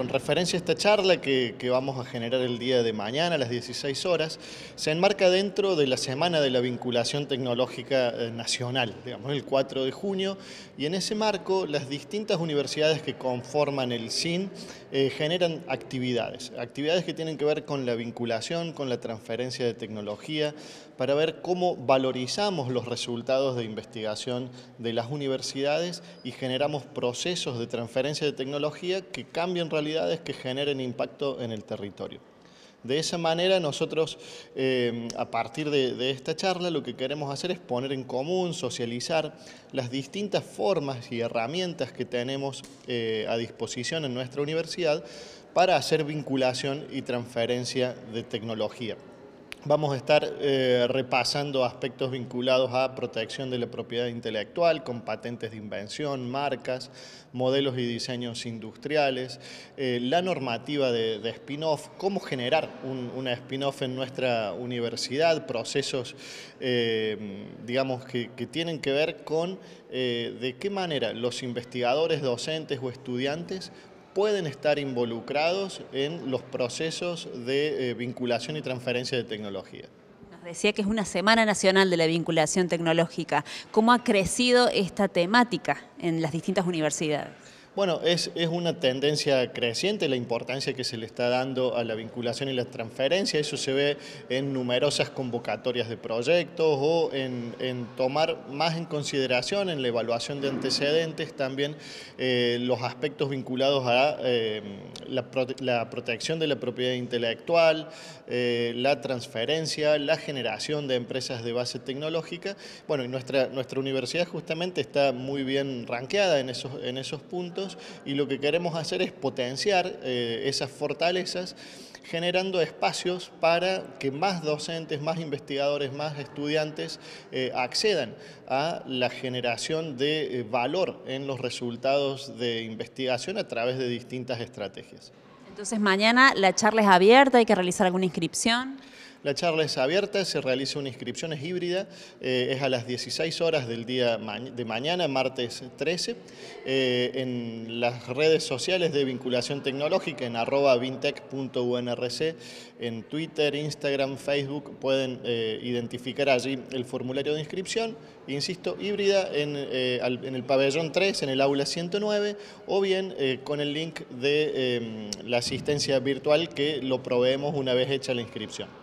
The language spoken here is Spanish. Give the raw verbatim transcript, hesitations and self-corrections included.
con referencia a esta charla que, que vamos a generar el día de mañana a las dieciséis horas, se enmarca dentro de la Semana de la Vinculación Tecnológica Nacional, digamos, el cuatro de junio, y en ese marco las distintas universidades que conforman el S I N eh, generan actividades, actividades que tienen que ver con la vinculación, con la transferencia de tecnología, para ver cómo valorizamos los resultados de investigación de las universidades y generamos procesos de transferencia de tecnología que cambien realidades, que generen impacto en el territorio. De esa manera nosotros, eh, a partir de, de esta charla, lo que queremos hacer es poner en común, socializar las distintas formas y herramientas que tenemos eh, a disposición en nuestra universidad para hacer vinculación y transferencia de tecnología. Vamos a estar eh, repasando aspectos vinculados a protección de la propiedad intelectual, con patentes de invención, marcas, modelos y diseños industriales, eh, la normativa de, de spin-off, cómo generar un, una spin-off en nuestra universidad, procesos eh, digamos que, que tienen que ver con eh, de qué manera los investigadores, docentes o estudiantes pueden estar involucrados en los procesos de eh, vinculación y transferencia de tecnología. Nos decía que es una Semana Nacional de la Vinculación Tecnológica. ¿Cómo ha crecido esta temática en las distintas universidades? Bueno, es, es una tendencia creciente la importancia que se le está dando a la vinculación y la transferencia. Eso se ve en numerosas convocatorias de proyectos o en, en tomar más en consideración en la evaluación de antecedentes también eh, los aspectos vinculados a eh, la, prote la protección de la propiedad intelectual, eh, la transferencia, la generación de empresas de base tecnológica. Bueno, y nuestra, nuestra universidad justamente está muy bien rankeada en esos, en esos puntos. Y lo que queremos hacer es potenciar eh, esas fortalezas, generando espacios para que más docentes, más investigadores, más estudiantes eh, accedan a la generación de eh, valor en los resultados de investigación a través de distintas estrategias. Entonces mañana la charla es abierta, ¿hay que realizar alguna inscripción? La charla es abierta, se realiza una inscripción, es híbrida, eh, es a las dieciséis horas del día de mañana, martes trece, eh, en las redes sociales de vinculación tecnológica, en arroba vintec punto u n r c, en Twitter, Instagram, Facebook, pueden eh, identificar allí el formulario de inscripción, insisto, híbrida en, eh, en el pabellón tres, en el aula ciento nueve, o bien eh, con el link de eh, la asistencia virtual que lo proveemos una vez hecha la inscripción.